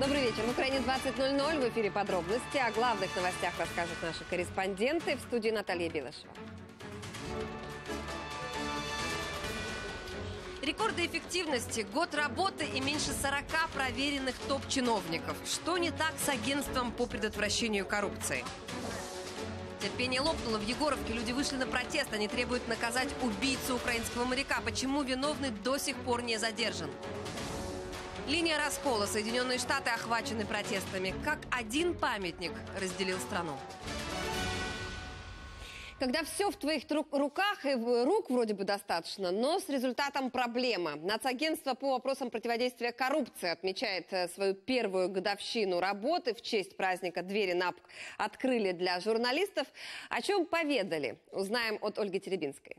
Добрый вечер. В Украине 20:00. В эфире подробности. О главных новостях расскажут наши корреспонденты. В студии Наталья Белышева. Рекорды эффективности, год работы и меньше 40 проверенных топ-чиновников. Что не так с агентством по предотвращению коррупции? Терпение лопнуло в Егоровке. Люди вышли на протест. Они требуют наказать убийцу украинского моряка. Почему виновный до сих пор не задержан? Линия раскола. Соединенные Штаты охвачены протестами. Как один памятник разделил страну. Когда все в твоих руках, и рук вроде бы достаточно, но с результатом проблема. Нацагентство по вопросам противодействия коррупции отмечает свою первую годовщину работы. В честь праздника двери НАП открыли для журналистов. О чем поведали, узнаем от Ольги Теребинской.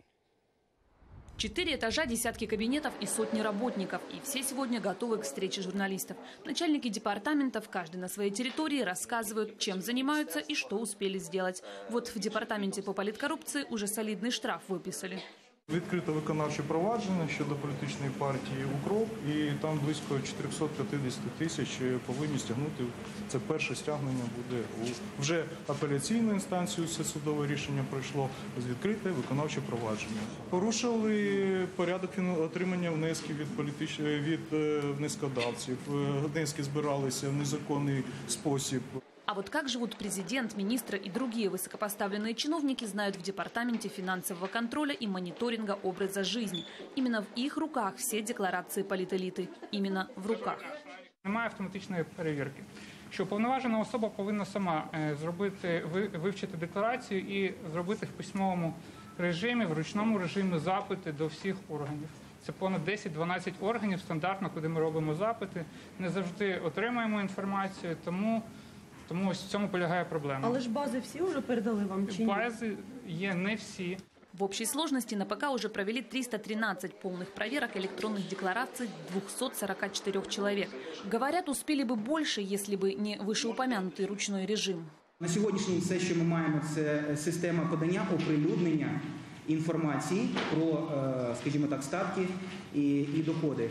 4 этажа, десятки кабинетов и сотни работников. И все сегодня готовы к встрече журналистов. Начальники департаментов, каждый на своей территории, рассказывают, чем занимаются и что успели сделать. Вот в департаменте по политкоррупции уже солидный штраф выписали. Відкрито виконавче провадження щодо політичної партії «Укроп», і там близько 450 тисяч повинні стягнути. Це перше стягнення буде у вже апеляційну інстанцію, це судове рішення пройшло, з відкрите виконавче провадження. Порушили порядок отримання внесків від внескодавців, внески збиралися в незаконний спосіб. А вот как живут президент, министры и другие высокопоставленные чиновники, знают в Департаменте финансового контроля и мониторинга образа жизни. Именно в их руках все декларации политэліти. Именно в руках. Немає автоматичної перевірки. Що уповноважена особа повинна сама вивчити декларацію і зробити в письмовому режимі, в ручному режимі запити до всіх органів. Це понад 10-12 органів стандартно, куди ми робимо запити. Не завжди отримуємо інформацію, тому ось в цьому полягає проблема. Але ж бази всі вже передали вам чи ні? Бази є не всі. В общей сложности на ПК уже провели 313 полных проверок электронных деклараций 244 человек. Говорят, успели бы больше, если бы не вышеупомянутый ручной режим. На сьогоднішній все, що ми маємо, це система подання, оприлюднення інформації про, скажімо так, статки і доходи.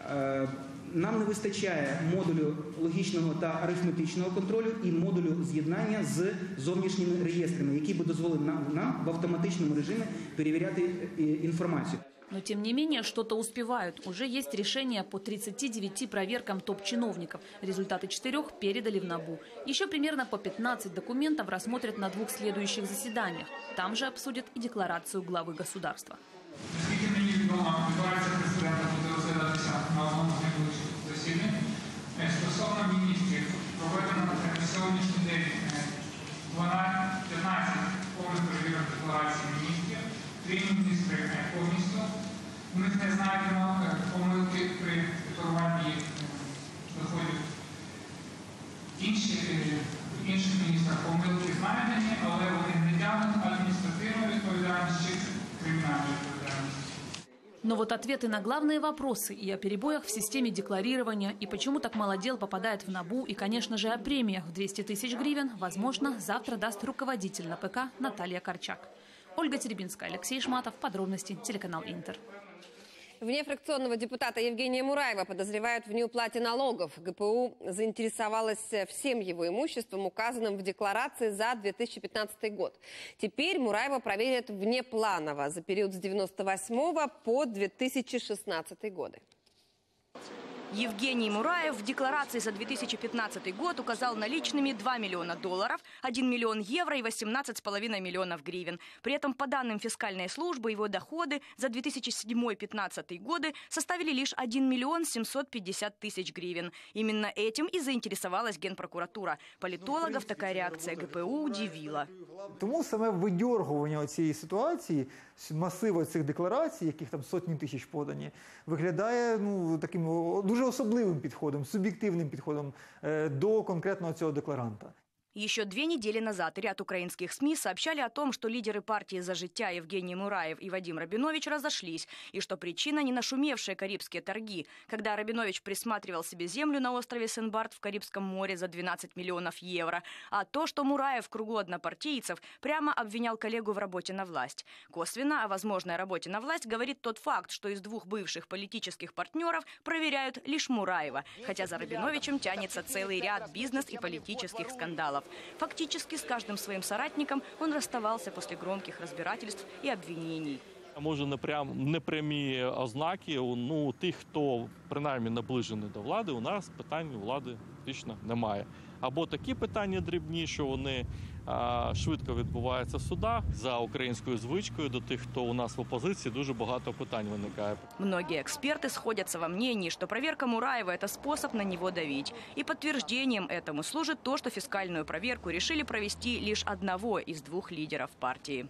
Нам не вистачає модулю логічного та арифметичного контролю і модулю з'єднання з зовнішніми реєстрами, які би дозволили нам в автоматичному режимі перевіряти інформацію. Но тем не менее, что-то успевают. Уже есть решение по 39 проверкам топ-чиновников. Результаты 4 передали в НАБУ. Еще примерно по 15 документов рассмотрят на 2 следующих заседаниях. Там же обсудят и декларацию главы государства. Наскільки мені відомо, декларація президента буде розглядатися на одному з найближчих засідань. Стосовно міністрів, проведено на сьогоднішній день 15 повних перевірок декларації міністрів, 3 міністри повністю. У них не знайдено помилки при декларуванні доходів. Інших міністрів помилки знайдені, але вони не тягнуть адміністративну відповідальність чи кримінальну відповідальність. Но вот ответы на главные вопросы и о перебоях в системе декларирования, и почему так мало дел попадает в НАБУ, и, конечно же, о премиях в 200 тысяч гривен, возможно, завтра даст руководитель НАПК Наталья Корчак. Ольга Теребинская, Алексей Шматов. Подробности. Телеканал Интер. Внефракционного депутата Евгения Мураева подозревают в неуплате налогов. ГПУ заинтересовалась всем его имуществом, указанным в декларации за 2015 год. Теперь Мураева проверят внепланово за период с 1998 по 2016 годы. Евгений Мураев в декларации за 2015 год указал наличными $2 миллиона, 1 миллион евро и 18,5 миллионов гривен. При этом, по данным фискальной службы, его доходы за 2007-2015 годы составили лишь 1 миллион 750 тысяч гривен. Именно этим и заинтересовалась Генпрокуратура. Политологов такая реакция ГПУ удивила. Тому саме видьоргування цієї ситуації, масиву цих декларацій, яких там сотні тисяч подані, виглядає таким дуже особливим підходом, суб'єктивним підходом до конкретного цього декларанта. Еще 2 недели назад ряд украинских СМИ сообщали о том, что лидеры партии «За життя» Евгений Мураев и Вадим Рабинович разошлись, и что причина – не нашумевшие карибские торги, когда Рабинович присматривал себе землю на острове Сен-Барт в Карибском море за 12 миллионов евро, а то, что Мураев в кругу однопартийцев прямо обвинял коллегу в работе на власть. Косвенно о возможной работе на власть говорит тот факт, что из 2 бывших политических партнеров проверяют лишь Мураева, хотя за Рабиновичем тянется целый ряд бизнес- и политических скандалов. Фактически с каждым своим соратником он расставался после громких разбирательств и обвинений. Може, непрямі ознаки, тих, хто принаймні наближений до влади, у нас питань у влади фактично немає. Або такі питання дрібні, що вони швидко відбуваються в судах. За українською звичкою до тих, хто у нас в опозиції, дуже багато питань виникає. Многие эксперты сходятся во мнении, что проверка Мураева – это способ на него давить. И подтверждением этому служит то, что фискальную проверку решили провести лишь одного из 2 лидеров партии.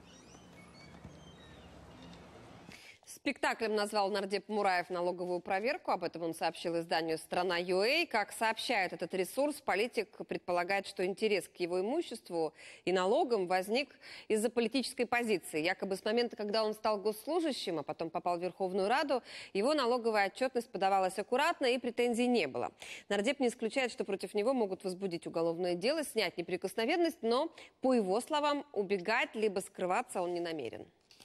Спектаклем назвал нардеп Мураев налоговую проверку. Об этом он сообщил изданию «Страна.ua». Как сообщает этот ресурс, политик предполагает, что интерес к его имуществу и налогам возник из-за политической позиции. Якобы с момента, когда он стал госслужащим, а потом попал в Верховную Раду, его налоговая отчетность подавалась аккуратно и претензий не было. Нардеп не исключает, что против него могут возбудить уголовное дело, снять неприкосновенность, но, по его словам, убегать либо скрываться он не намерен.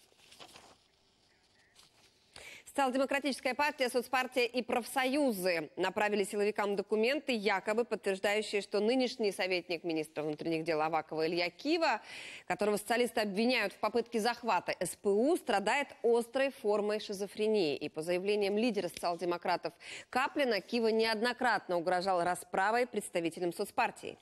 Социал-демократическая партия, соцпартия и профсоюзы направили силовикам документы, якобы подтверждающие, что нынешний советник министра внутренних дел Авакова Илья Кива, которого социалисты обвиняют в попытке захвата СПУ, страдает острой формой шизофрении. И по заявлениям лидера социал-демократов Каплина, Кива неоднократно угрожал расправой представителям соцпартии.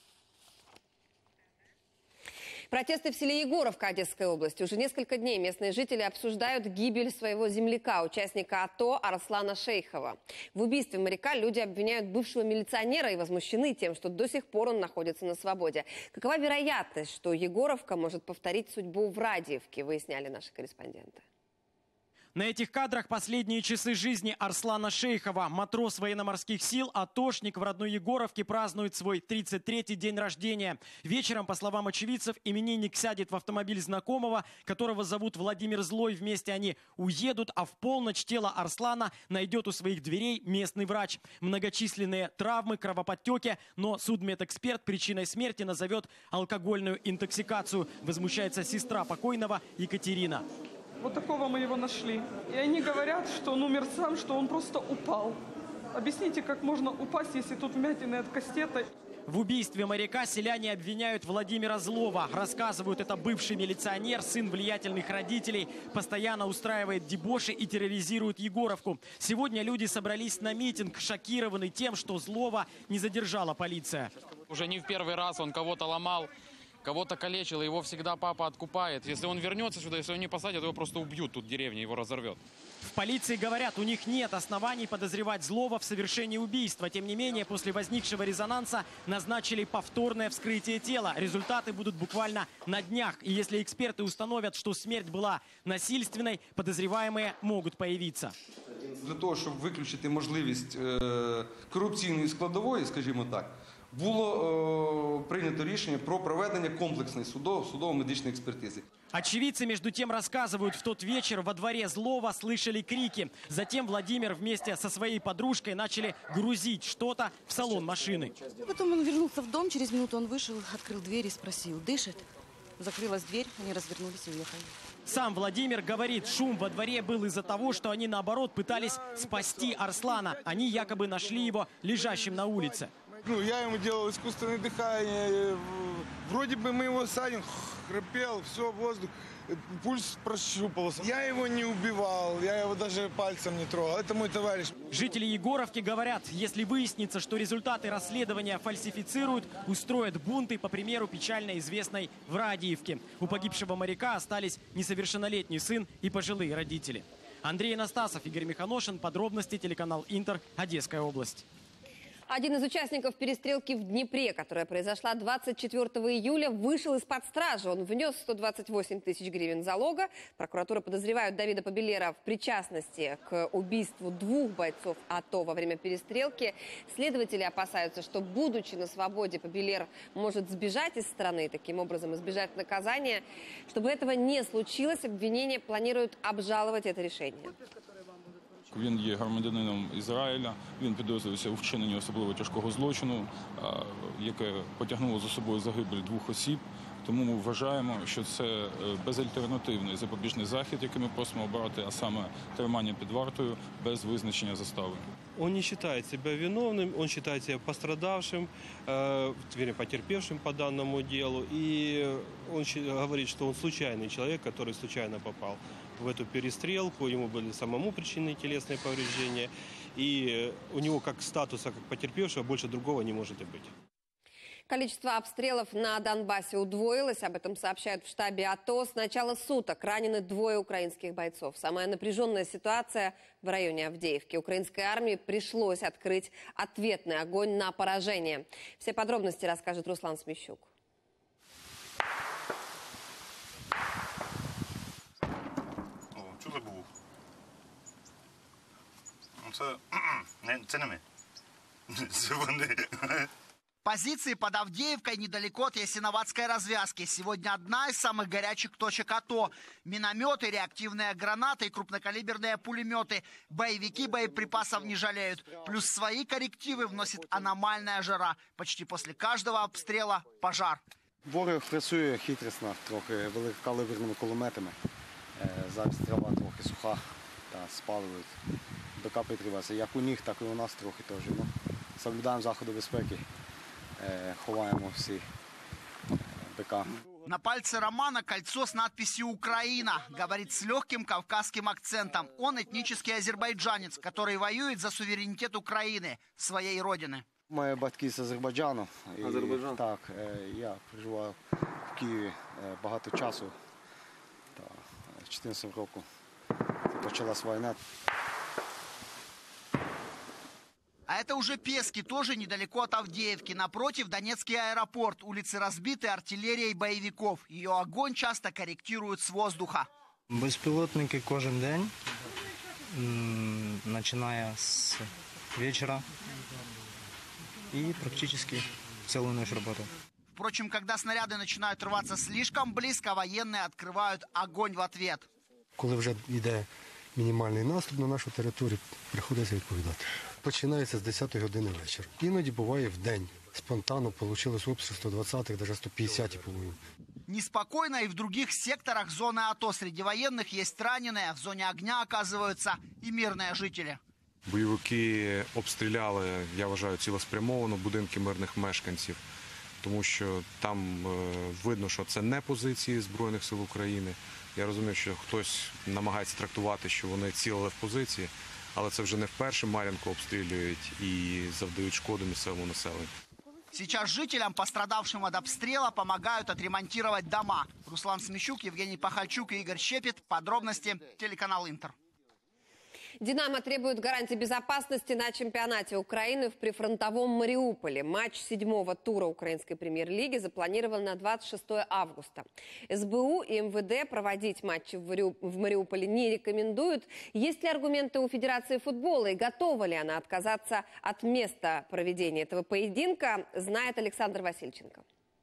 Протесты в селе Егоровка Одесской области. Уже несколько дней местные жители обсуждают гибель своего земляка, участника АТО Арслана Шейхова. В убийстве моряка люди обвиняют бывшего милиционера и возмущены тем, что до сих пор он находится на свободе. Какова вероятность, что Егоровка может повторить судьбу в Радиевке, выясняли наши корреспонденты. На этих кадрах последние часы жизни Арслана Шейхова. Матрос военно-морских сил, атошник в родной Егоровке празднует свой 33-й день рождения. Вечером, по словам очевидцев, именинник сядет в автомобиль знакомого, которого зовут Владимир Злой. Вместе они уедут, а в полночь тело Арслана найдет у своих дверей местный врач. Многочисленные травмы, кровоподтеки, но судмедэксперт причиной смерти назовет алкогольную интоксикацию. Возмущается сестра покойного Екатерина. Вот такого мы его нашли. И они говорят, что он умер сам, что он просто упал. Объясните, как можно упасть, если тут вмятины от кастета? В убийстве моряка селяне обвиняют Владимира Злова. Рассказывают, это бывший милиционер, сын влиятельных родителей. Постоянно устраивает дебоши и терроризирует Егоровку. Сегодня люди собрались на митинг, шокированы тем, что Злова не задержала полиция. Уже не в первый раз он кого-то ломал, кого-то калечил, его всегда папа откупает. Если он вернется сюда, если он не посадят, его просто убьют, тут деревня его разорвет. В полиции говорят, у них нет оснований подозревать Злова в совершении убийства. Тем не менее, после возникшего резонанса назначили повторное вскрытие тела. Результаты будут буквально на днях. И если эксперты установят, что смерть была насильственной, подозреваемые могут появиться. Для того, щоб виключити можливість корупційної складової, скажімо так, було прийнято рішення про проведення комплексної судово-медичної експертизи. Очевидцы, между тем, рассказывают, в тот вечер во дворе Злова слышали крики. Затем Владимир вместе со своей подружкой начали грузить что-то в салон машины. Потом он вернулся в дом, через минуту он вышел, открыл дверь и спросил, дышит? Закрылась дверь, они развернулись и уехали. Сам Владимир говорит, шум во дворе был из-за того, что они, наоборот, пытались спасти Арслана. Они якобы нашли его лежащим на улице. Я ему делал искусственное дыхание. Вроде бы мы его садим, храпел, все, воздух, пульс прощупался. Я его не убивал, я его даже пальцем не трогал. Это мой товарищ. Жители Егоровки говорят, если выяснится, что результаты расследования фальсифицируют, устроят бунты, по примеру печально известной в Радиевке. У погибшего моряка остались несовершеннолетний сын и пожилые родители. Андрей Анастасов, Игорь Миханошин. Подробности, телеканал Интер, Одесская область. Один из участников перестрелки в Днепре, которая произошла 24 июля, вышел из-под стражи. Он внес 128 тысяч гривен залога. Прокуратура подозревает Давида Побелера в причастности к убийству 2 бойцов АТО во время перестрелки. Следователи опасаются, что, будучи на свободе, Побелер может сбежать из страны и таким образом избежать наказания. Чтобы этого не случилось, обвинение планирует обжаловать это решение. Він є громадянином Ізраїля, він підозрюється у вчиненні особливо тяжкого злочину, яке потягнуло за собою загибель 2 осіб. Тому ми вважаємо, що це безальтернативний запобіжний захід, який ми просимо обрати, а саме тримання під вартою без визначення застави. Он не считает себя виновным, он считает себя пострадавшим, потерпевшим по данному делу. И он говорит, что он случайный человек, который случайно попал в эту перестрелку. Ему были самому причинены телесные повреждения. И у него как статуса, как потерпевшего, больше другого не может и быть. Количество обстрелов на Донбассе удвоилось. Об этом сообщают в штабе АТО. С начала суток ранены 2 украинских бойцов. Самая напряженная ситуация в районе Авдеевки. Украинской армии пришлось открыть ответный огонь на поражение. Все подробности расскажет Руслан Смещук. Що це було? Це не ми. Це вони. Позиции под Авдеевкой недалеко от Ясиноватской развязки. Сегодня одна из самых горячих точек АТО. Минометы, реактивные гранаты и крупнокалиберные пулеметы. Боевики боеприпасов не жалеют. Плюс свои коррективы вносит аномальная жара. Почти после каждого обстрела пожар. Ворог працює хитрісно, трохи великокалиберними кулеметами. Зараз трава трохи суха та спалюють. БК підривається. Як у них, так і у нас трохи теж. Соблюдаємо заходи безпеки. Ховаємо всі БК. На пальце Романа кольцо с надписью «Украина». Говорит с легким кавказским акцентом. Он этнический азербайджанец, который воюет за суверенитет Украины, своей родины. Мої батьки з Азербайджану. Азербайджан? Так, я проживав в Києві багато часу. З 14 року почалась війна. А это уже Пески, тоже недалеко от Авдеевки. Напротив Донецкий аэропорт. Улицы разбиты артиллерией боевиков. Ее огонь часто корректируют с воздуха. Безпілотники кожен день, починая с вечера и практически целую ночь работают. Впрочем, когда снаряды начинают рваться слишком близко, военные открывают огонь в ответ. Коли вже йде мінімальний наступ на нашу територію, приходиться відповідати. Починається з 10 години вечора. Іноді буває в день. Спонтанно получилось обстріл 120-х, навіть 150-х, по-моєму. Неспокойно и в других секторах зоны АТО. Среди военных есть раненые. В зоне огня оказываются и мирные жители. Бойовики обстріляли, я вважаю, цілеспрямовано будинки мирних мешканців, тому що там видно, що це не позиції Збройних сил України. Я розумію, що хтось намагається трактувати, що вони цілили в позиції, але це вже не вперше. Мар'їнку обстрілюють і завдають шкоду місцевому населенню. Сейчас жителям, пострадавшим от обстрела, помогают отремонтировать дома. Руслан Смещук, Евгений Пахальчук и Игорь Щепет. Подробности телеканал Интер. «Динамо» требует гарантий безопасности на чемпионате Украины в прифронтовом Мариуполе. Матч 7-го тура украинской премьер-лиги запланирован на 26 августа. СБУ и МВД проводить матчи в Мариуполе не рекомендуют. Есть ли аргументы у Федерации футбола и готова ли она отказаться от места проведения этого поединка, знает Александр Васильченко.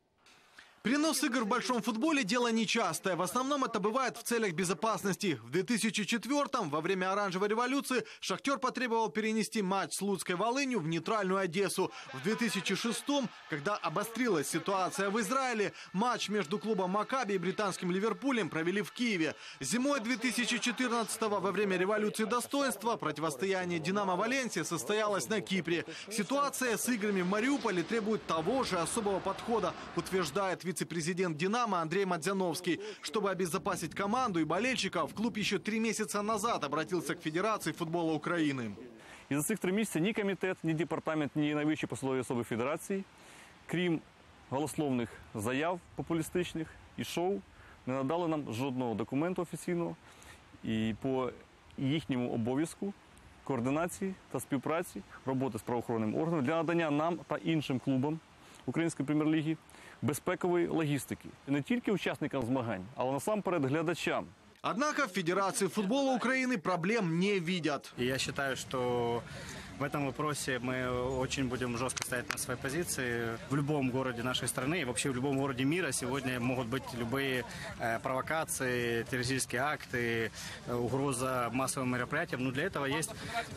Перенос игр в большом футболе – дело нечастое. В основном это бывает в целях безопасности. В 2004-м, во время Оранжевой революции, «Шахтер» потребовал перенести матч с Луцкой Волынью в нейтральную Одессу. В 2006-м, когда обострилась ситуация в Израиле, матч между клубом «Макаби» и британским «Ливерпулем» провели в Киеве. Зимой 2014-го, во время революции достоинства, противостояние «Динамо-Валенсия» состоялось на Кипре. Ситуация с играми в Мариуполе требует того же особого подхода, утверждает вице-президент «Динамо» Андрей Мадзяновский. Чтобы обезопасить команду и болельщиков, клуб еще 3 месяца назад обратился к Федерации футбола України. І за цих 3 місяці ні комітет, ні департамент, ні найвищі посадові особи Федерації, крім голословних заяв популістичних і шоу, не надали нам жодного документу офіційного. І по їхньому обов'язку координації та співпраці, роботи з правоохоронним органом для надання нам та іншим клубам Української прем'єр-ліги безпекової логістики. Не тільки учасникам змагань, але насамперед глядачам. Однако в Федерации футбола Украины проблем не видят. И я считаю, что в этом вопросе мы очень будем жестко стоять на своей позиции. В любом городе нашей страны и вообще в любом городе мира сегодня могут быть любые провокации, террористические акты, угроза массовым мероприятиям. Но для этого есть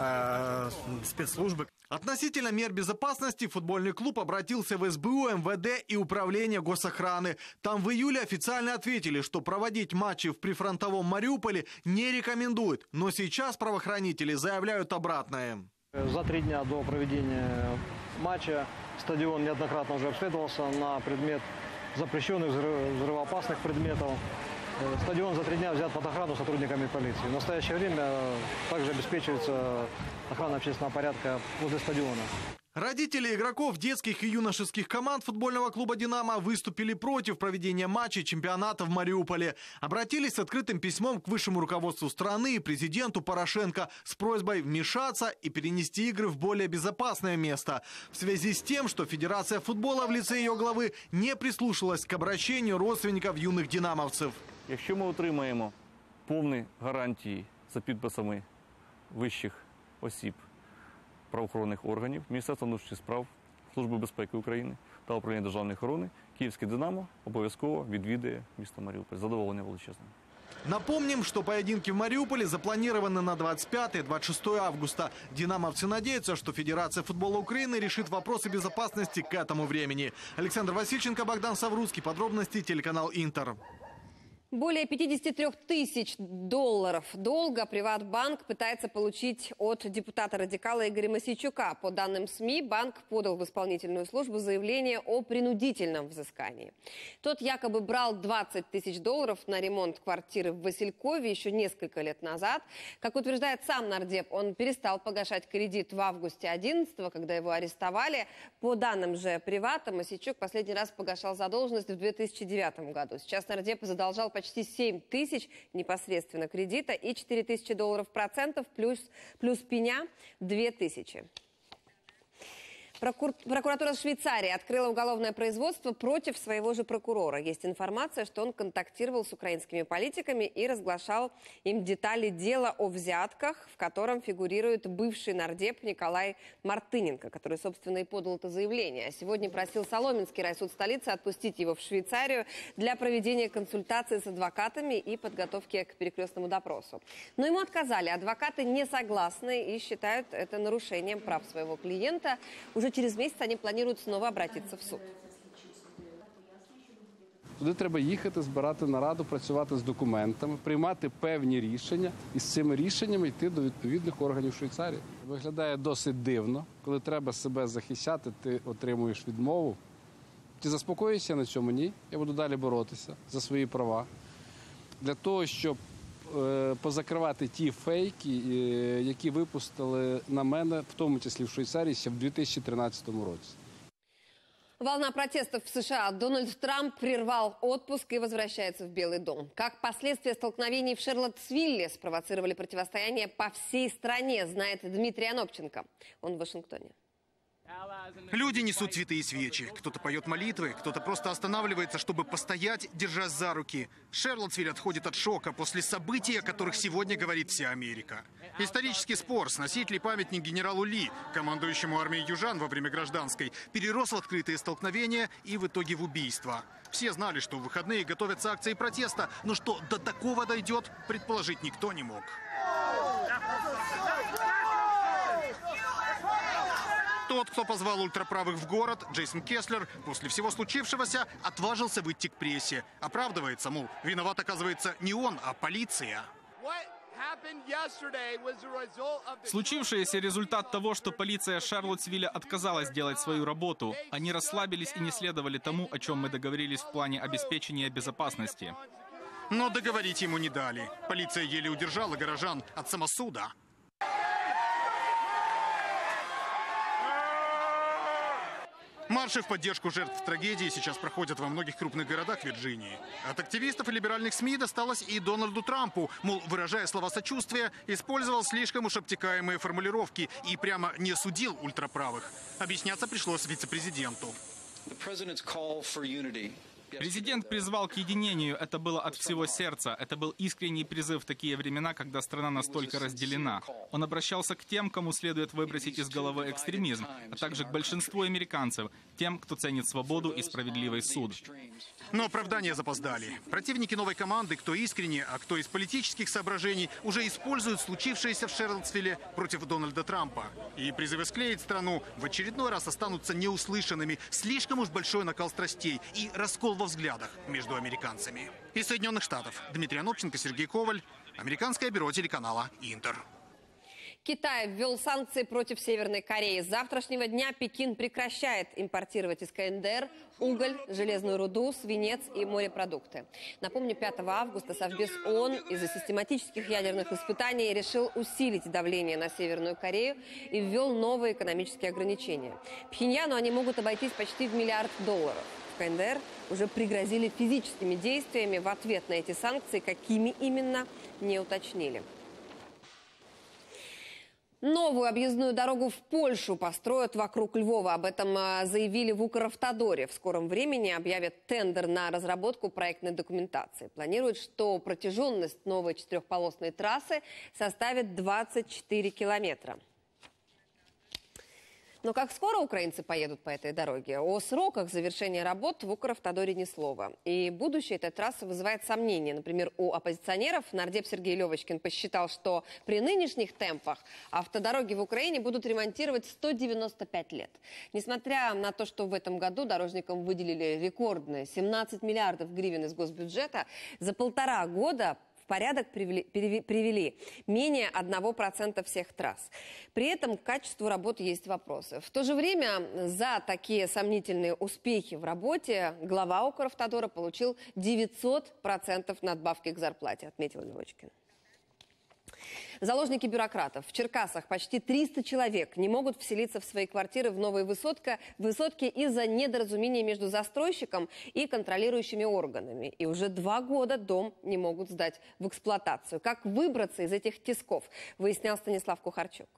спецслужбы. Относительно мер безопасности футбольный клуб обратился в СБУ, МВД и Управление госохраны. Там в июле официально ответили, что проводить матчи в прифронтовом Мариуполе не рекомендуют. Но сейчас правоохранители заявляют обратное. За 3 дня до проведения матча стадион неоднократно уже обследовался на предмет запрещенных взрывоопасных предметов. Стадион за 3 дня взят под охрану сотрудниками полиции. В настоящее время также обеспечивается охрана общественного порядка возле стадиона. Родители игроков детских и юношеских команд футбольного клуба «Динамо» выступили против проведения матчей чемпионата в Мариуполе. Обратились с открытым письмом к высшему руководству страны и президенту Порошенко с просьбой вмешаться и перенести игры в более безопасное место. В связи с тем, что Федерация футбола в лице ее главы не прислушалась к обращению родственников юных динамовцев. Якщо ми отримаємо повні гарантії за підписами вищих осіб правоохоронних органів, Міністерства внутрішніх справ, Служби безпеки України та Управління державної охорони, Київське «Динамо» обов'язково відвідає місто Маріуполь. Задоволення величезне. Напомним, что поединки в Мариуполе запланированы на 25-26 августа. Динамовцы надеются, что Федерация футбола Украины решит вопросы безопасности к этому времени. Александр Васильченко, Богдан Савруцкий. Подробности телеканал «Интер». Более 53 тысяч долларов долга «Приватбанк» пытается получить от депутата-радикала Игоря Мосейчука. По данным СМИ, банк подал в исполнительную службу заявление о принудительном взыскании. Тот якобы брал 20 тысяч долларов на ремонт квартиры в Василькове еще несколько лет назад. Как утверждает сам нардеп, он перестал погашать кредит в августе 2011-го, когда его арестовали. По данным же «Привата», Мосейчук последний раз погашал задолженность в 2009 году. Сейчас нардеп задолжал почти 7 тысяч непосредственно кредита и 4 тысячи долларов процентов плюс пеня 2 тысячи. Прокуратура Швейцарии открыла уголовное производство против своего же прокурора. Есть информация, что он контактировал с украинскими политиками и разглашал им детали дела о взятках, в котором фигурирует бывший нардеп Николай Мартыненко, который, собственно, и подал это заявление. А сегодня просил Соломенский райсуд столицы отпустить его в Швейцарию для проведения консультаций с адвокатами и подготовки к перекрестному допросу. Но ему отказали. Адвокаты не согласны и считают это нарушением прав своего клиента. Уже через месяц они планируют снова обратиться в суд. Туди треба їхати, збирати нараду, працювати з документами, приймати певні рішення і з цими рішеннями йти до відповідних органів Швейцарії. Виглядає досить дивно, коли треба себе захищати, ти отримуєш відмову. Ти заспокоїшся на цьому? Ні. Я буду далі боротися за свої права. Для того, щоб позакривати ті фейки, які випустили на мене, в тому числі в Швейцарії, ще в 2013 році. Волна протестов в США. Дональд Трамп прервал отпуск и возвращается в Белый дом. Как последствия столкновений в Шарлоттсвилле спровоцировали противостояние по всей стране, знает Дмитрий Анопченко. Он в Вашингтоне. Люди несут цветы и свечи. Кто-то поет молитвы, кто-то просто останавливается, чтобы постоять, держась за руки. Шарлоттсвилл отходит от шока после событий, о которых сегодня говорит вся Америка. Исторический спор, сносить ли памятник генералу Ли, командующему армией южан во время гражданской, перерос в открытые столкновения и в итоге в убийство. Все знали, что в выходные готовятся акции протеста, но что до такого дойдет, предположить никто не мог. Тот, кто позвал ультраправых в город, Джейсон Кеслер, после всего случившегося отважился выйти к прессе. Оправдывается, мол, виноват, оказывается, не он, а полиция. Случившееся результат того, что полиция Шарлоттсвилля отказалась делать свою работу. Они расслабились и не следовали тому, о чем мы договорились в плане обеспечения безопасности. Но договорить ему не дали. Полиция еле удержала горожан от самосуда. Марши в поддержку жертв трагедии сейчас проходят во многих крупных городах Вирджинии. От активистов и либеральных СМИ досталось и Дональду Трампу. Мол, выражая слова сочувствия, использовал слишком уж обтекаемые формулировки и прямо не судил ультраправых. Объясняться пришлось вице-президенту. Президент призвал к единению. Это было от всего сердца. Это был искренний призыв в такие времена, когда страна настолько разделена. Он обращался к тем, кому следует выбросить из головы экстремизм, а также к большинству американцев, тем, кто ценит свободу и справедливый суд. Но оправдания запоздали. Противники новой команды, кто искренне, а кто из политических соображений, уже используют случившееся в Шарлоттсвилле против Дональда Трампа. И призывы склеить страну в очередной раз останутся неуслышанными. Слишком уж большой накал страстей и раскол во взглядах между американцами. Из Соединенных Штатов Дмитрий Анопченко, Сергей Коваль. Американское бюро телеканала «Интер». Китай ввел санкции против Северной Кореи. С завтрашнего дня Пекин прекращает импортировать из КНДР уголь, железную руду, свинец и морепродукты. Напомню, 5 августа Совбез ООН из-за систематических ядерных испытаний решил усилить давление на Северную Корею и ввел новые экономические ограничения. Пхеньяну они могут обойтись почти в $1 миллиард. В КНДР уже пригрозили физическими действиями в ответ на эти санкции, какими именно, не уточнили. Новую объездную дорогу в Польшу построят вокруг Львова. Об этом заявили в Укравтодоре. В скором времени объявят тендер на разработку проектной документации. Планируют, что протяженность новой 4-полосной трассы составит 24 километра. Но как скоро украинцы поедут по этой дороге? О сроках завершения работ в Укравтодоре ни слова. И будущее этой трассы вызывает сомнения. Например, у оппозиционеров нардеп Сергей Левочкин посчитал, что при нынешних темпах автодороги в Украине будут ремонтировать 195 лет. Несмотря на то, что в этом году дорожникам выделили рекордные 17 миллиардов гривен из госбюджета, за 1,5 года в порядок привели менее 1% всех трасс. При этом к качеству работы есть вопросы. В то же время за такие сомнительные успехи в работе глава Укравтодора получил 900% надбавки к зарплате, отметил Левочкин. Заложники бюрократов. В Черкасах почти 300 человек не могут вселиться в свои квартиры в новые высотки из-за недоразумения между застройщиком и контролирующими органами. И уже 2 года дом не могут сдать в эксплуатацию. Как выбраться из этих тисков, выяснял Станислав Кухарчук.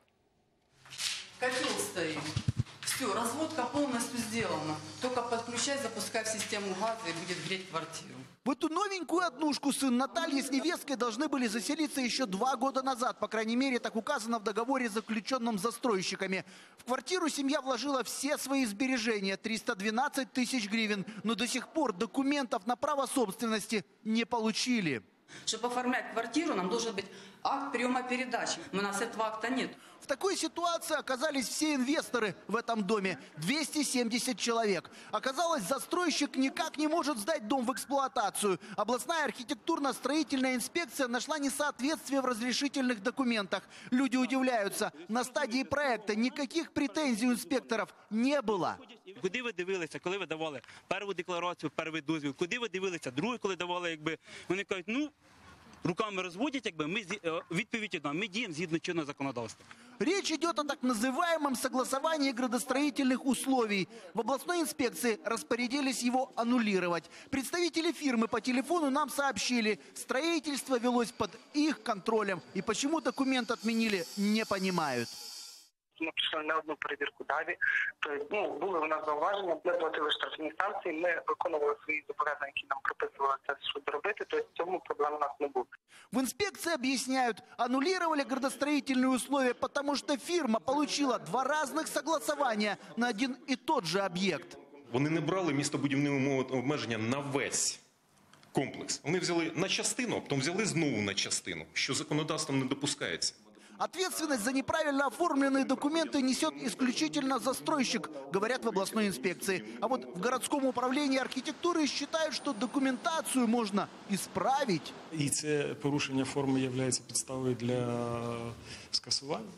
Котел стоит. Все, разводка полностью сделана. Только подключай, запускай в систему газа и будет греть квартиру. В эту новенькую однушку сын Натальи с невесткой должны были заселиться еще 2 года назад. По крайней мере, так указано в договоре, заключенном с застройщиками. В квартиру семья вложила все свои сбережения – 312 тысяч гривен. Но до сих пор документов на право собственности не получили. Чтобы оформлять квартиру, нам должен быть акт приема передачи. Но у нас этого акта нет. В такой ситуации оказались все инвесторы в этом доме. 270 человек. Оказалось, застройщик никак не может сдать дом в эксплуатацию. Областная архитектурно-строительная инспекция нашла несоответствие в разрешительных документах. Люди удивляются. На стадии проекта никаких претензий у инспекторов не было. Куди ви дивилися, коли ви давали першу декларацію, перший дозвіл? Куди ви дивилися, другий, коли давали, якби? Вони кажуть, ну, руками розводять, якби, ми відповідь ми діємо згідно чинного законодавства. Речь идет о так называемом согласовании градостроительных условий. В областной инспекции распорядились его аннулировать. Представители фирмы по телефону нам сообщили, строительство велось под их контролем. И почему документ отменили, не понимают. Ми пішли на одну перевірку далі. Тобто, були у нас зауваження, ми платили штрафні санкції, ми виконували свої зобов'язання, які нам прописували це суд робити, тобто в цьому проблем у нас не було. В инспекции объясняют, аннулировали градостроительные условия, потому что фирма получила 2 разных согласования на один и тот же объект. Вони не брали містобудівні умови обмеження на весь комплекс. Вони взяли на частину, а потім взяли знову на частину, що законодавством не допускається. Ответственность за неправильно оформленные документы несет исключительно застройщик, говорят в областной инспекции. А вот в городском управлении архитектуры считают, что документацию можно исправить. І це порушення форми є підставою для скасування.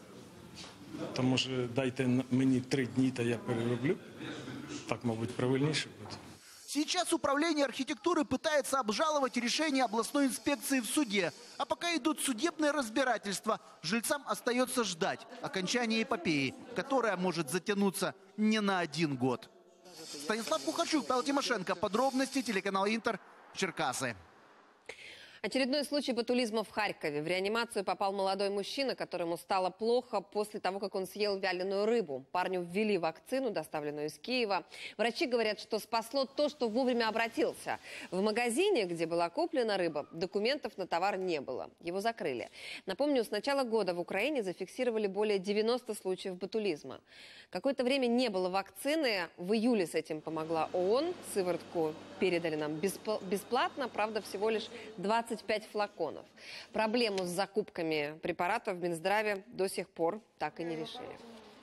То може дайте мені 3 дні, та я перероблю. Так, мабуть, правильніше буде. Сейчас управление архитектуры пытается обжаловать решение областной инспекции в суде. А пока идут судебные разбирательства, жильцам остается ждать окончания эпопеи, которая может затянуться не на 1 год. Станислав Кухарчук, Павел Тимошенко. Подробности телеканал Интер, Черкасы. Очередной случай ботулизма в Харькове. В реанимацию попал молодой мужчина, которому стало плохо после того, как он съел вяленую рыбу. Парню ввели вакцину, доставленную из Киева. Врачи говорят, что спасло то, что вовремя обратился. В магазине, где была куплена рыба, документов на товар не было. Его закрыли. Напомню, с начала года в Украине зафиксировали более 90 случаев ботулизма. Какое-то время не было вакцины. В июле с этим помогла ООН. Сыворотку передали нам бесплатно, правда, всего лишь 25 флаконов. Проблему с закупками препаратов в Минздраве до сих пор так и не решили.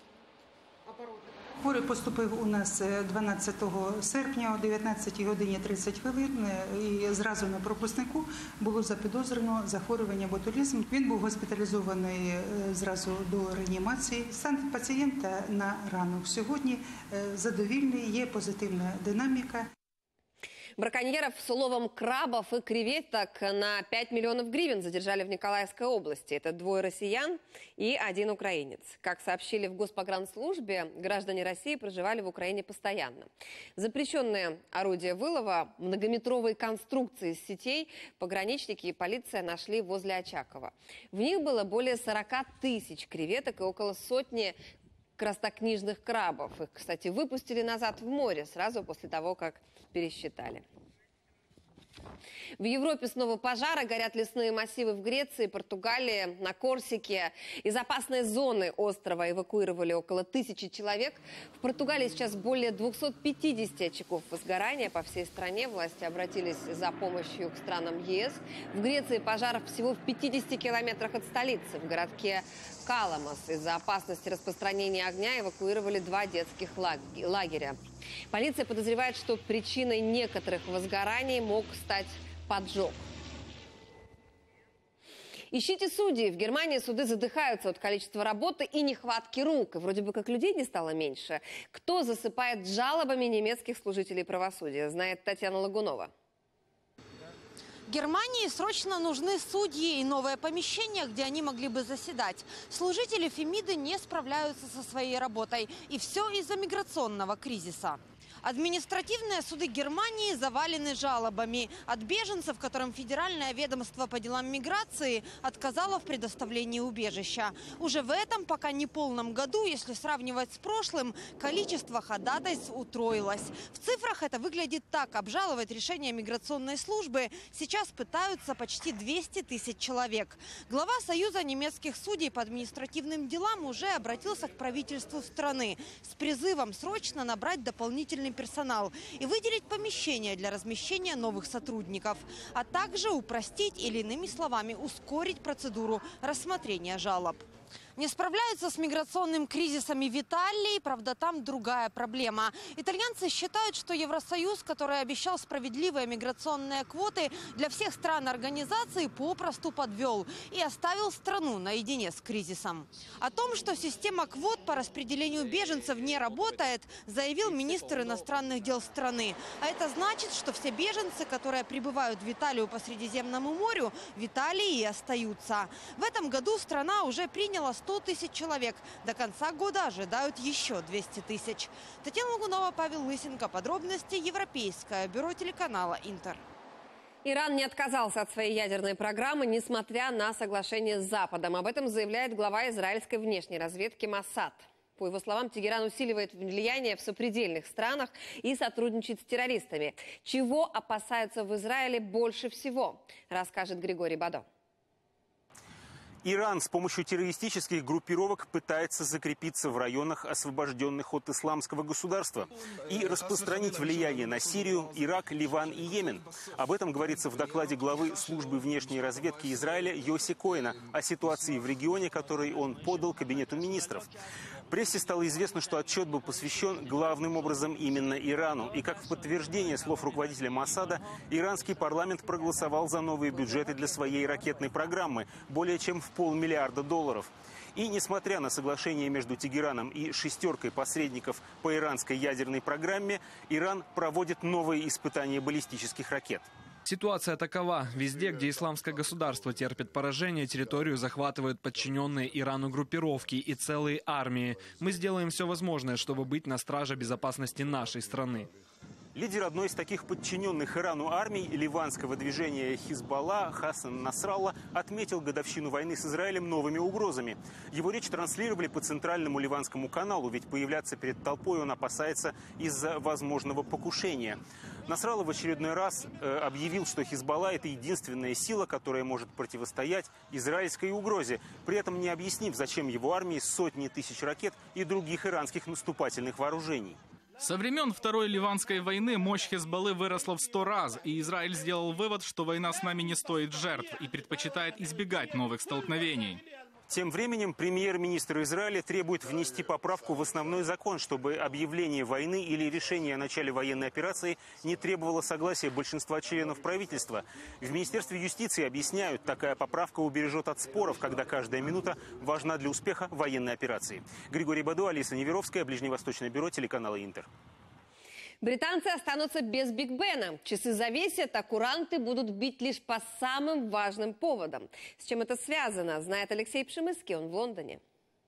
Хворий поступив у нас 12 серпня о 19 годині 30 хвилин і зразу на пропускнику було запідозрено захворювання ботулізм. Він був госпіталізований зразу до реанімації. Стан пацієнта на ранок сьогодні задовільний, є позитивна динаміка. Браконьеров с уловом крабов и креветок на 5 миллионов гривен задержали в Николаевской области. Это 2 россиян и 1 украинец. Как сообщили в Госпогранслужбе, граждане России проживали в Украине постоянно. Запрещенные орудия вылова, многометровые конструкции из сетей пограничники и полиция нашли возле Очакова. В них было более 40 тысяч креветок и около сотни краснокнижных крабов. Их, кстати, выпустили назад в море сразу после того, как пересчитали. В Европе снова пожары, горят лесные массивы в Греции, Португалии, на Корсике. Из опасной зоны острова эвакуировали около 1000 человек. В Португалии сейчас более 250 очагов возгорания. По всей стране власти обратились за помощью к странам ЕС. В Греции пожаров всего в 50 километрах от столицы, в городке Каламас. Из-за опасности распространения огня эвакуировали 2 детских лагеря. Полиция подозревает, что причиной некоторых возгораний мог стать поджог. Ищите судей. В Германии суды задыхаются от количества работы и нехватки рук. И вроде бы как людей не стало меньше. Кто засыпает жалобами немецких служителей правосудия, знает Татьяна Лагунова. Германии срочно нужны судьи и новое помещение, где они могли бы заседать. Служители Фемиды не справляются со своей работой. И все из-за миграционного кризиса. Административные суды Германии завалены жалобами от беженцев, которым Федеральное ведомство по делам миграции отказало в предоставлении убежища. Уже в этом пока неполном году, если сравнивать с прошлым, количество ходатайств утроилось. В цифрах это выглядит так. Обжаловать решение миграционной службы сейчас пытаются почти 200 тысяч человек. Глава Союза немецких судей по административным делам уже обратился к правительству страны с призывом срочно набрать дополнительный персонал и выделить помещения для размещения новых сотрудников, а также упростить или, иными словами, ускорить процедуру рассмотрения жалоб. Не справляются с миграционным кризисом и в Италии, правда, там другая проблема. Итальянцы считают, что Евросоюз, который обещал справедливые миграционные квоты для всех стран организации, попросту подвел и оставил страну наедине с кризисом. О том, что система квот по распределению беженцев не работает, заявил министр иностранных дел страны. А это значит, что все беженцы, которые прибывают в Италию по Средиземному морю, в Италии и остаются. В этом году страна уже приняла 100 тысяч человек. До конца года ожидают еще 200 тысяч. Татьяна Лагунова, Павел Лысенко. Подробности Европейское бюро телеканала Интер. Иран не отказался от своей ядерной программы, несмотря на соглашение с Западом. Об этом заявляет глава израильской внешней разведки Моссад. По его словам, Тегеран усиливает влияние в сопредельных странах и сотрудничает с террористами. Чего опасаются в Израиле больше всего, расскажет Григорий Бадо. Иран с помощью террористических группировок пытается закрепиться в районах, освобожденных от исламского государства, и распространить влияние на Сирию, Ирак, Ливан и Йемен. Об этом говорится в докладе главы службы внешней разведки Израиля Йоси Коэна о ситуации в регионе, который он подал Кабинету министров. Прессе стало известно, что отчет был посвящен главным образом именно Ирану. И как в подтверждение слов руководителя Моссада, иранский парламент проголосовал за новые бюджеты для своей ракетной программы более чем в $500 миллиарда. И несмотря на соглашение между Тегераном и шестеркой посредников по иранской ядерной программе, Иран проводит новые испытания баллистических ракет. Ситуация такова. Везде, где исламское государство терпит поражение, территорию захватывают подчиненные Ирану группировки и целые армии. Мы сделаем все возможное, чтобы быть на страже безопасности нашей страны. Лидер одной из таких подчиненных Ирану армий ливанского движения Хизбалла Хасан Насралла отметил годовщину войны с Израилем новыми угрозами. Его речь транслировали по центральному ливанскому каналу, ведь появляться перед толпой он опасается из-за возможного покушения. Насралла в очередной раз объявил, что Хизбалла – это единственная сила, которая может противостоять израильской угрозе, при этом не объяснив, зачем его армии сотни тысяч ракет и других иранских наступательных вооружений. Со времен Второй Ливанской войны мощь Хезболлы выросла в 100 раз, и Израиль сделал вывод, что война с нами не стоит жертв и предпочитает избегать новых столкновений. Тем временем премьер-министр Израиля требует внести поправку в основной закон, чтобы объявление войны или решение о начале военной операции не требовало согласия большинства членов правительства. В Министерстве юстиции объясняют, такая поправка убережет от споров, когда каждая минута важна для успеха военной операции. Григорий Баду, Алиса Неверовская, Ближневосточное бюро телеканала «Интер». Британцы останутся без Биг Бена. Часы завесят, а куранты будут бить лишь по самым важным поводам. С чем это связано, знает Алексей Пшемыский, он в Лондоне.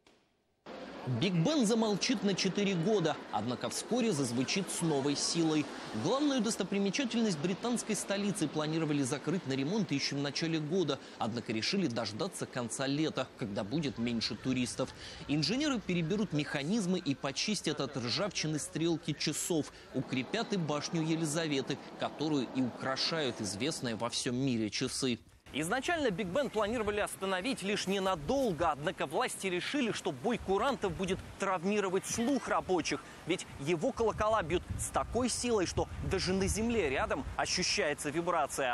Биг Бен замолчит на 4 года, однако вскоре зазвучит с новой силой. Главную достопримечательность британской столицы планировали закрыть на ремонт еще в начале года, однако решили дождаться конца лета, когда будет меньше туристов. Инженеры переберут механизмы и почистят от ржавчины стрелки часов, укрепят и башню Елизаветы, которую и украшают известные во всем мире часы. Изначально Биг Бен планировали остановить лишь ненадолго, однако власти решили, что бой курантов будет травмировать слух рабочих, ведь его колокола бьют с такой силой, что даже на земле рядом ощущается вибрация.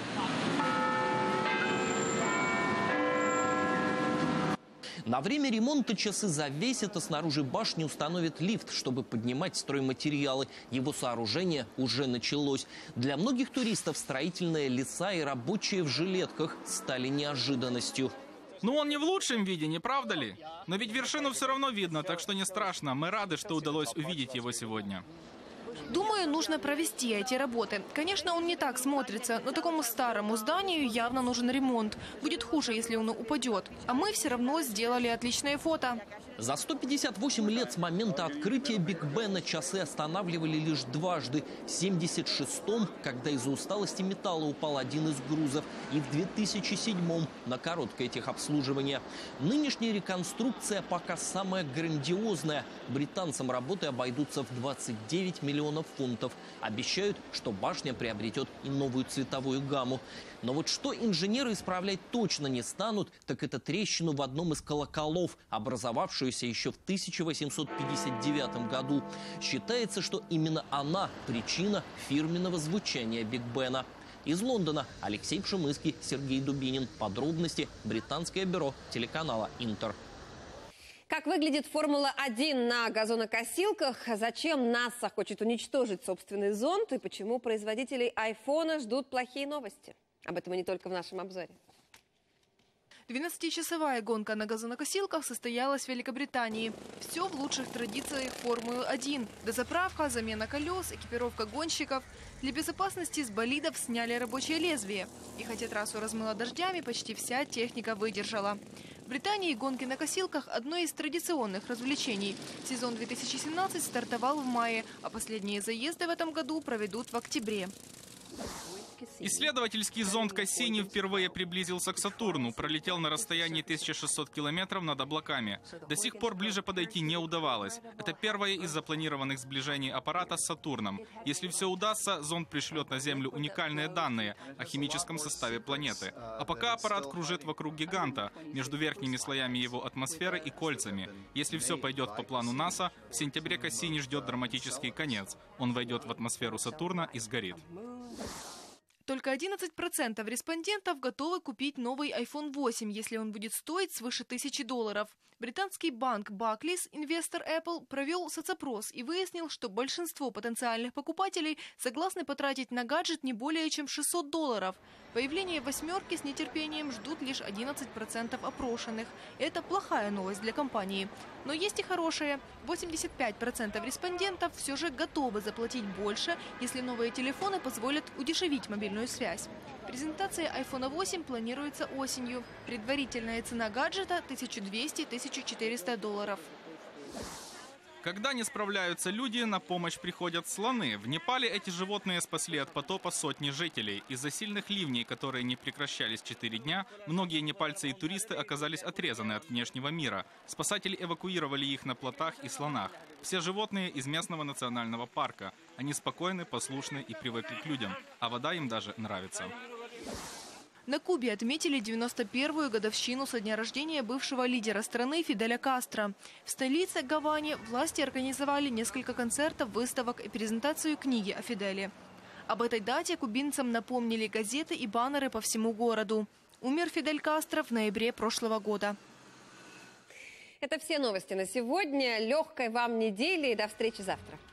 На время ремонта часы завесят, а снаружи башни установят лифт, чтобы поднимать стройматериалы. Его сооружение уже началось. Для многих туристов строительные леса и рабочие в жилетках стали неожиданностью. Ну, он не в лучшем виде, не правда ли? Но ведь вершину все равно видно, так что не страшно. Мы рады, что удалось увидеть его сегодня. Думаю, нужно провести эти работы. Конечно, он не так смотрится, но такому старому зданию явно нужен ремонт. Будет хуже, если он упадет. А мы все равно сделали отличное фото. За 158 лет с момента открытия Биг Бена часы останавливали лишь дважды. В 1976-м, когда из-за усталости металла упал один из грузов, и в 2007-м на короткое техобслуживание. Нынешняя реконструкция пока самая грандиозная. Британцам работы обойдутся в 29 миллионов фунтов. Обещают, что башня приобретет и новую цветовую гамму. Но вот что инженеры исправлять точно не станут, так это трещину в одном из колоколов, образовавшуюся еще в 1859 году. Считается, что именно она причина фирменного звучания Биг Бена. Из Лондона Алексей Пшемыский, Сергей Дубинин. Подробности британское бюро телеканала «Интер». Как выглядит Формула-1 на газонокосилках? Зачем НАСА хочет уничтожить собственный зонд? И почему производителей айфона ждут плохие новости? Об этом и не только в нашем обзоре. 12-часовая гонка на газонокосилках состоялась в Великобритании. Все в лучших традициях Формулы-1. Дозаправка, замена колес, экипировка гонщиков. Для безопасности с болидов сняли рабочее лезвие. И хотя трассу размыло дождями, почти вся техника выдержала. В Британии гонки на косилках – одно из традиционных развлечений. Сезон 2017 стартовал в мае, а последние заезды в этом году проведут в октябре. Исследовательский зонд Кассини впервые приблизился к Сатурну, пролетел на расстоянии 1600 километров над облаками. До сих пор ближе подойти не удавалось. Это первое из запланированных сближений аппарата с Сатурном. Если все удастся, зонд пришлет на Землю уникальные данные о химическом составе планеты. А пока аппарат кружит вокруг гиганта, между верхними слоями его атмосферы и кольцами. Если все пойдет по плану НАСА, в сентябре Кассини ждет драматический конец. Он войдет в атмосферу Сатурна и сгорит. Только 11% респондентов готовы купить новый iPhone 8, если он будет стоить свыше $1000. Британский банк Barclays, инвестор Apple, провел соцопрос и выяснил, что большинство потенциальных покупателей согласны потратить на гаджет не более чем $600. Появление «восьмерки» с нетерпением ждут лишь 11% опрошенных. Это плохая новость для компании. Но есть и хорошая. 85% респондентов все же готовы заплатить больше, если новые телефоны позволят удешевить мобильную связь. Презентация iPhone 8 планируется осенью. Предварительная цена гаджета – $1200–1400. Когда не справляются люди, на помощь приходят слоны. В Непале эти животные спасли от потопа сотни жителей. Из-за сильных ливней, которые не прекращались 4 дня, многие непальцы и туристы оказались отрезаны от внешнего мира. Спасатели эвакуировали их на плотах и слонах. Все животные из местного национального парка. Они спокойны, послушны и привыкли к людям. А вода им даже нравится. На Кубе отметили 91-ю годовщину со дня рождения бывшего лидера страны Фиделя Кастро. В столице Гаване власти организовали несколько концертов, выставок и презентацию книги о Фиделе. Об этой дате кубинцам напомнили газеты и баннеры по всему городу. Умер Фидель Кастро в ноябре прошлого года. Это все новости на сегодня. Легкой вам недели и до встречи завтра.